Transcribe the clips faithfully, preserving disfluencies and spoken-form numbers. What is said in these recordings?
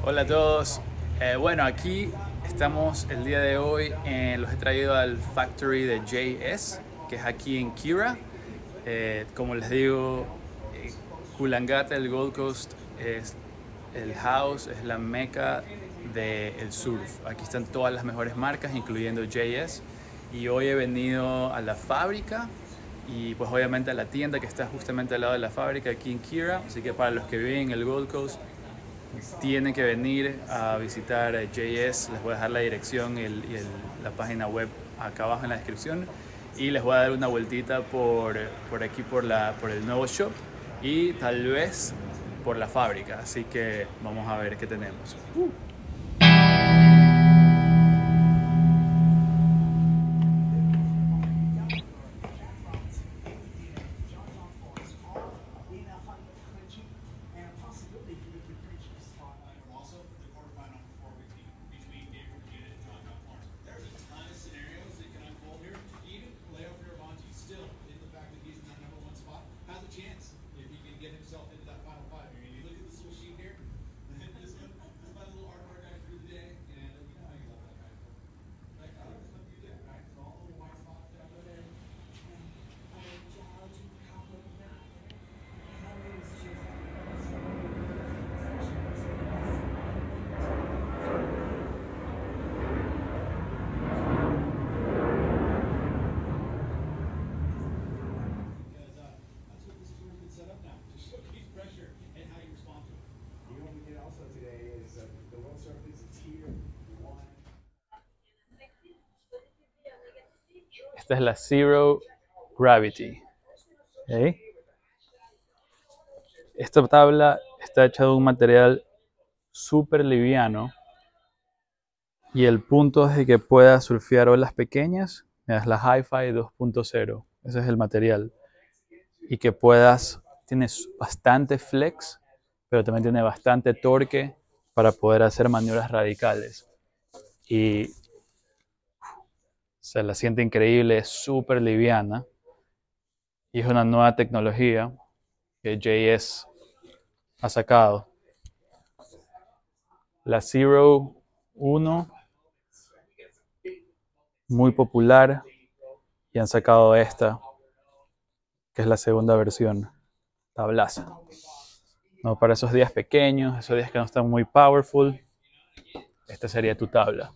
Hola a todos. Eh, bueno, aquí estamos el día de hoy. En, los he traído al factory de J S, que es aquí en Kira. Eh, como les digo, eh, Coolangatta, el Gold Coast, es el house, es la meca del surf. Aquí están todas las mejores marcas, incluyendo J S. Y hoy he venido a la fábrica y pues obviamente a la tienda que está justamente al lado de la fábrica aquí en Kira. Así que para los que viven en el Gold Coast, tienen que venir a visitar J S. Les voy a dejar la dirección y, el, y el, la página web acá abajo en la descripción. Y les voy a dar una vueltita por, por aquí, por, la, por el nuevo shop y tal vez por la fábrica. Así que vamos a ver qué tenemos. Uh. Esta es la Zero Gravity. ¿Okay? Esta tabla está hecha de un material súper liviano y el punto es de que pueda surfear olas pequeñas. Es la Hi-Fi dos punto cero. Ese es el material. Y que puedas, tienes bastante flex, pero también tiene bastante torque para poder hacer maniobras radicales. Y se la siente increíble, es súper liviana. Y es una nueva tecnología que J S ha sacado. La Zero uno, muy popular, y han sacado esta, que es la segunda versión, tablaza. No, para esos días pequeños, esos días que no están muy powerful, esta sería tu tabla.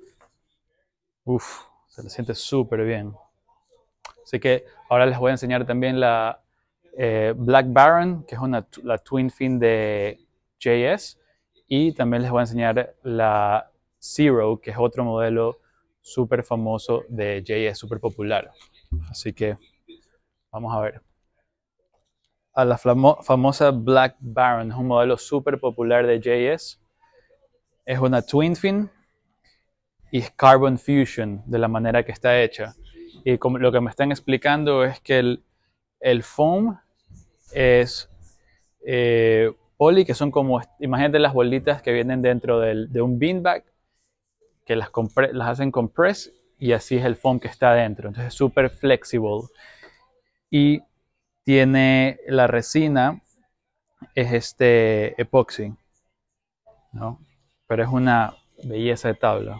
Uf, se la siente súper bien. Así que ahora les voy a enseñar también la eh, Black Baron, que es una, la Twin Fin de J S. Y también les voy a enseñar la Zero, que es otro modelo súper famoso de J S, súper popular. Así que vamos a ver. A la famosa Black Baron, es un modelo súper popular de J S. Es una Twin Fin y es Carbon Fusion de la manera que está hecha. Y como lo que me están explicando es que el, el foam es eh, poly, que son como, imagínate las bolitas que vienen dentro del, de un beanbag, que las, las hacen compress y así es el foam que está dentro. Entonces es súper flexible. Y tiene la resina, es este epoxi, ¿no? Pero es una belleza de tabla.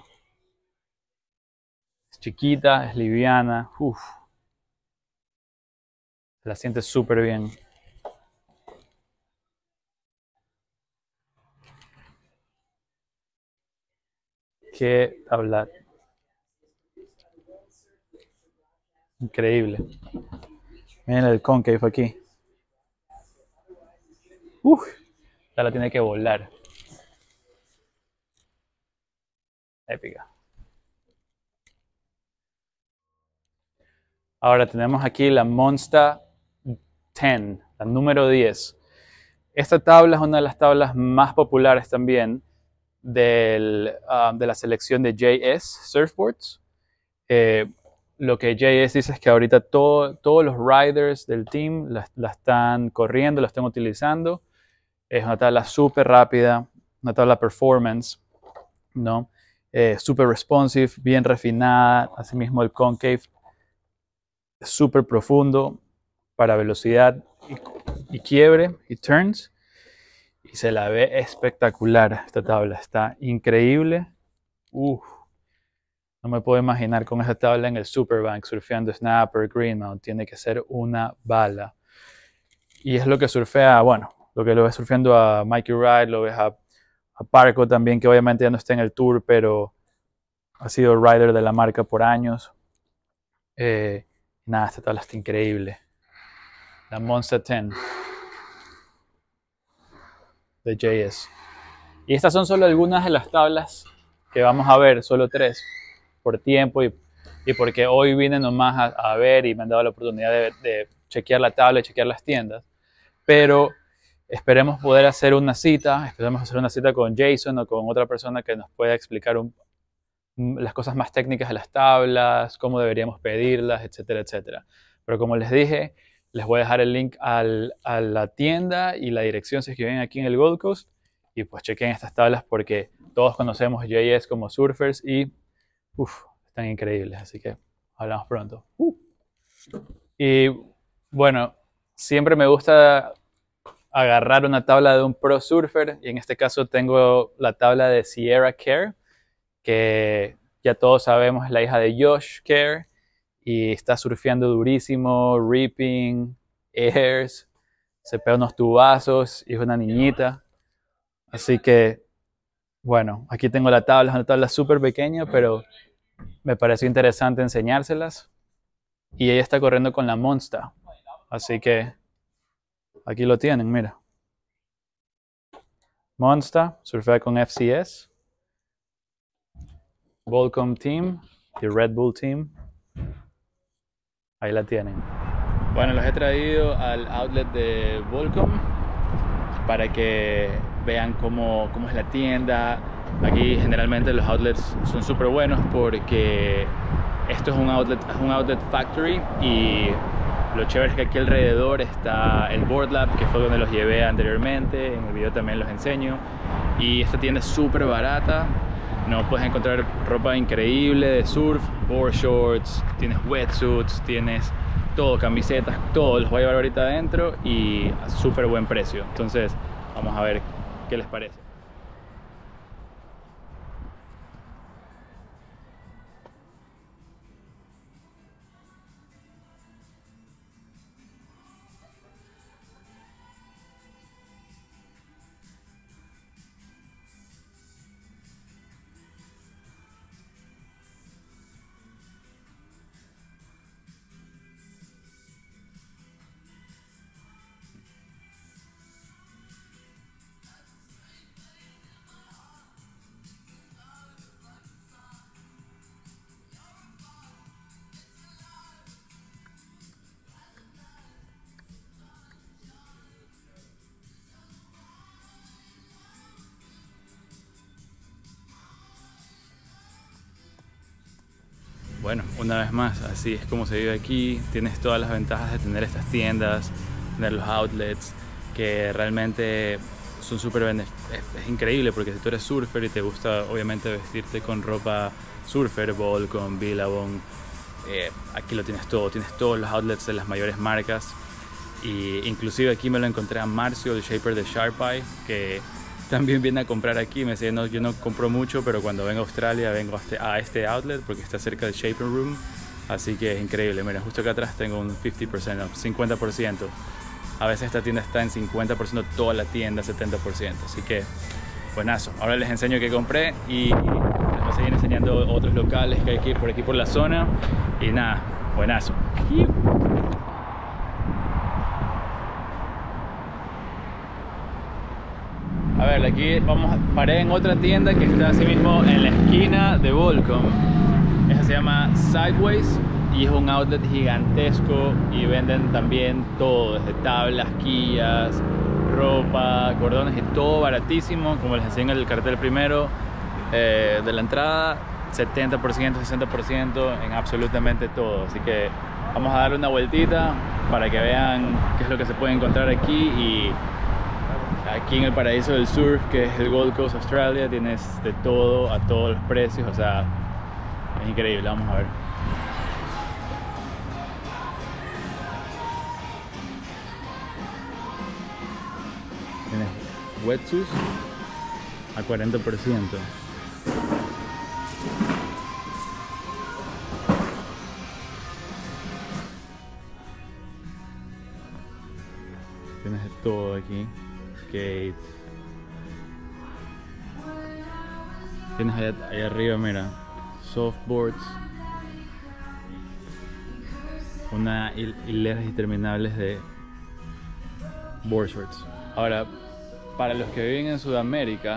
Es chiquita, es liviana, uff. La sientes súper bien. Qué tabla. Increíble. Miren el concave aquí. Uf, ya la tiene que volar. Épica. Ahora tenemos aquí la Monster diez, la número diez. Esta tabla es una de las tablas más populares también del, uh, de la selección de J S Surfboards. Eh, lo que J S dice es que ahorita todo, todos los riders del team la, la están corriendo, la están utilizando. Es una tabla súper rápida, una tabla performance, ¿no? Eh, súper responsive, bien refinada. Asimismo el concave es súper profundo para velocidad y, y quiebre y turns. y se la ve espectacular esta tabla, está increíble. Uf, no me puedo imaginar con esta tabla en el Superbank surfeando Snapper, Greenmount, tiene que ser una bala. Y es lo que surfea, bueno, lo que lo ves surfeando a Mikey Wright, lo ves a, a Parco también, que obviamente ya no está en el tour, pero ha sido rider de la marca por años. Eh, nada, esta tabla está increíble. La Monster diez de J S. Y estas son solo algunas de las tablas que vamos a ver, solo tres, por tiempo y, y porque hoy vine nomás a, a ver y me han dado la oportunidad de, de chequear la tabla y chequear las tiendas. Pero esperemos poder hacer una cita, esperemos hacer una cita con Jason o con otra persona que nos pueda explicar un, las cosas más técnicas de las tablas, cómo deberíamos pedirlas, etcétera, etcétera. Pero como les dije, les voy a dejar el link al, a la tienda y la dirección si es que vienen aquí en el Gold Coast. Y pues chequen estas tablas porque todos conocemos J S como surfers y uf, están increíbles. Así que hablamos pronto. Uh. Y bueno, siempre me gusta agarrar una tabla de un pro surfer. Y en este caso tengo la tabla de Sierra Kerr, que ya todos sabemos es la hija de Josh Kerr. Y está surfeando durísimo, ripping, airs, se pega unos tubazos y es una niñita. Así que, bueno, aquí tengo la tabla, es una tabla súper pequeña, pero me pareció interesante enseñárselas. Y ella está corriendo con la Monster. Así que, aquí lo tienen, mira. Monster, surfea con F C S, Volcom Team y Red Bull Team. Ahí la tienen. Bueno, los he traído al outlet de Volcom para que vean cómo, cómo es la tienda. Aquí generalmente los outlets son súper buenos porque esto es un outlet, es un outlet factory y lo chévere es que aquí alrededor está el Board Lab, que fue donde los llevé anteriormente, en el video también los enseño. Y esta tienda es súper barata, no puedes encontrar ropa increíble de surf, board shorts, tienes wetsuits, tienes todo, camisetas, todo, los voy a llevar ahorita adentro y a súper buen precio. Entonces vamos a ver qué les parece. Bueno, una vez más, así es como se vive aquí. Tienes todas las ventajas de tener estas tiendas, tener los outlets, que realmente son súper beneficiosos. Es increíble porque si tú eres surfer y te gusta obviamente vestirte con ropa surfer, Volcom, Billabong, eh, aquí lo tienes todo. Tienes todos los outlets de las mayores marcas. Y inclusive aquí me lo encontré a Marcio, el shaper de Sharpeye, que también viene a comprar aquí. Me decía, no, yo no compro mucho, pero cuando vengo a Australia vengo a este, a este outlet porque está cerca del Shaper Room. Así que es increíble. Mira, justo acá atrás tengo un cincuenta por ciento off, cincuenta por ciento. A veces esta tienda está en cincuenta por ciento, toda la tienda setenta por ciento. Así que, buenazo. Ahora les enseño qué compré y les voy a seguir enseñando otros locales que hay aquí por aquí por la zona. Y nada, buenazo. A ver, aquí vamos, paré en otra tienda que está así mismo en la esquina de Volcom. Esa se llama Sideways y es un outlet gigantesco y venden también todo, desde tablas, quillas, ropa, cordones y todo baratísimo, como les enseño en el cartel primero eh, de la entrada, setenta por ciento, sesenta por ciento en absolutamente todo. Así que vamos a darle una vueltita para que vean qué es lo que se puede encontrar aquí. Y aquí en el paraíso del surf, que es el Gold Coast, Australia, tienes de todo a todos los precios, o sea, es increíble. Vamos a ver. Tienes wetsuits a cuarenta por ciento. Tienes de todo aquí. Skates. Tienes allá, allá arriba, mira, softboards. Una hil hileras interminables de board shorts. Ahora, para los que viven en Sudamérica,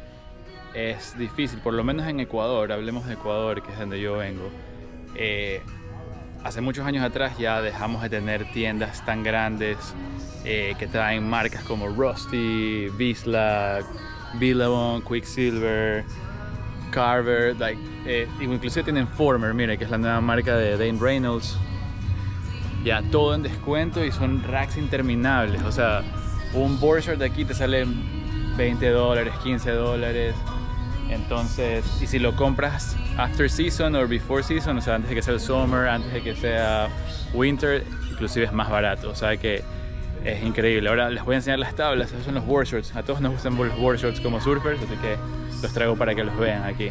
es difícil, por lo menos en Ecuador, hablemos de Ecuador, que es donde yo vengo. Eh, hace muchos años atrás ya dejamos de tener tiendas tan grandes eh, que traen marcas como Rusty, Bislac, Billabong, Quicksilver, Carver, like, eh, inclusive tienen Former, mira, que es la nueva marca de Dane Reynolds. Ya todo en descuento y son racks interminables. O sea, un board short de aquí te sale veinte dólares, quince dólares. Entonces, y si lo compras after season o before season, o sea, antes de que sea el summer, antes de que sea winter, inclusive es más barato. O sea que es increíble. Ahora les voy a enseñar las tablas. Esos son los board shorts. A todos nos gustan los board shorts como surfers, así que los traigo para que los vean aquí.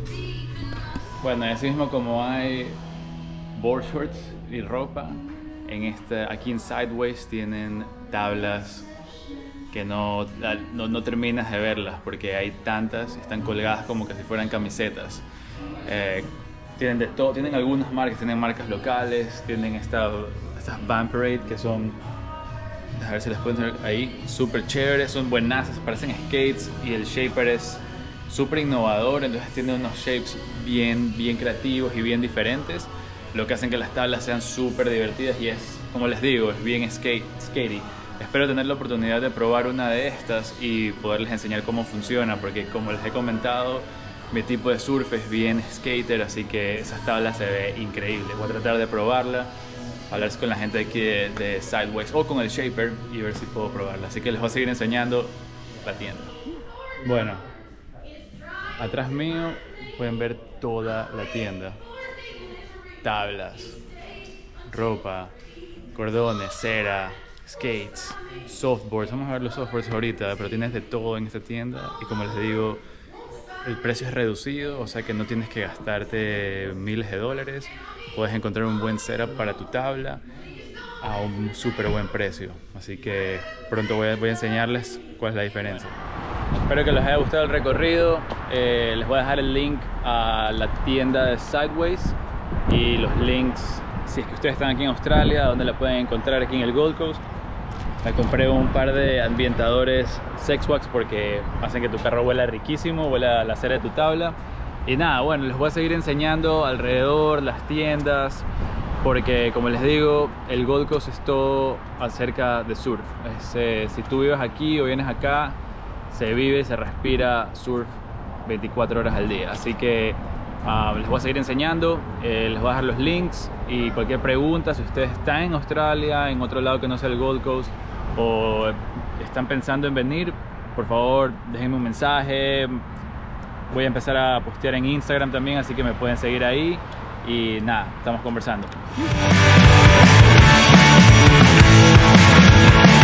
Bueno, así mismo como hay board shorts y ropa, en este, aquí en Sideways tienen tablas que no, no, no terminas de verlas porque hay tantas, están colgadas como que si fueran camisetas. Eh, tienen de todo, tienen algunas marcas, tienen marcas locales, tienen esta, estas Vaporate que son, a ver si les pueden ver ahí, súper chéveres, son buenazas, parecen skates y el shaper es súper innovador, entonces tiene unos shapes bien, bien creativos y bien diferentes, lo que hacen que las tablas sean súper divertidas y es, como les digo, es bien skate, skatey. Espero tener la oportunidad de probar una de estas y poderles enseñar cómo funciona, porque como les he comentado, mi tipo de surf es bien skater, así que esas tablas se ve increíble. Voy a tratar de probarla, hablar con la gente de aquí de, de Sideways o con el shaper y ver si puedo probarla. Así que les voy a seguir enseñando la tienda. Bueno, atrás mío pueden ver toda la tienda. Tablas, ropa, cordones, cera, skates, softboards. Vamos a ver los softboards ahorita, pero tienes de todo en esta tienda y como les digo, el precio es reducido, o sea que no tienes que gastarte miles de dólares. Puedes encontrar un buen setup para tu tabla a un súper buen precio. Así que pronto voy a, voy a enseñarles cuál es la diferencia. Espero que les haya gustado el recorrido. Eh, les voy a dejar el link a la tienda de Sideways y los links, si es que ustedes están aquí en Australia, donde la pueden encontrar aquí en el Gold Coast. Me compré un par de ambientadores Sexwax porque hacen que tu carro huela riquísimo, huela la cera de tu tabla. Y nada, bueno, les voy a seguir enseñando alrededor, las tiendas, porque como les digo, el Gold Coast es todo acerca de surf. Es, eh, si tú vives aquí o vienes acá, se vive, se respira surf veinticuatro horas al día. Así que Uh, les voy a seguir enseñando, eh, les voy a dejar los links y cualquier pregunta, si ustedes están en Australia, en otro lado que no sea el Gold Coast o están pensando en venir, por favor déjenme un mensaje. Voy a empezar a postear en Instagram también, así que me pueden seguir ahí y nada, estamos conversando.